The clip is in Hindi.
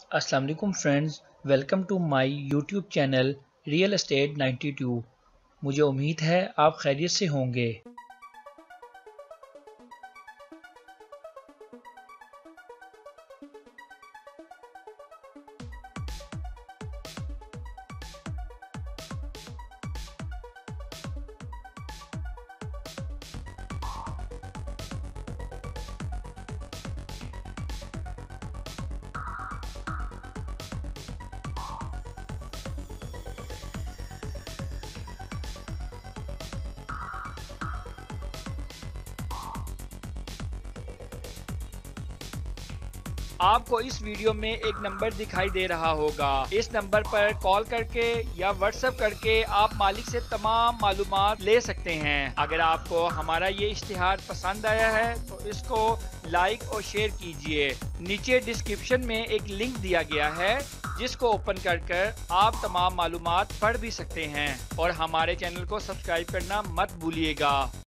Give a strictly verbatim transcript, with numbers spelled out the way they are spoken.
अस्सलाम वालेकुम friends, welcome to my YouTube channel real estate ninety two. मुझे उम्मीद है आप खैरियत से होंगे। आपको इस वीडियो में एक नंबर दिखाई दे रहा होगा। इस नंबर पर कॉल करके या व्हाट्सएप करके आप मालिक से तमाम मालूमात ले सकते हैं। अगर आपको हमारा ये इश्तिहार पसंद आया है तो इसको लाइक और शेयर कीजिए। नीचे डिस्क्रिप्शन में एक लिंक दिया गया है जिसको ओपन कर कर आप तमाम मालूमात पढ़ भी सकते हैं और हमारे चैनल को सब्सक्राइब करना मत भूलिएगा।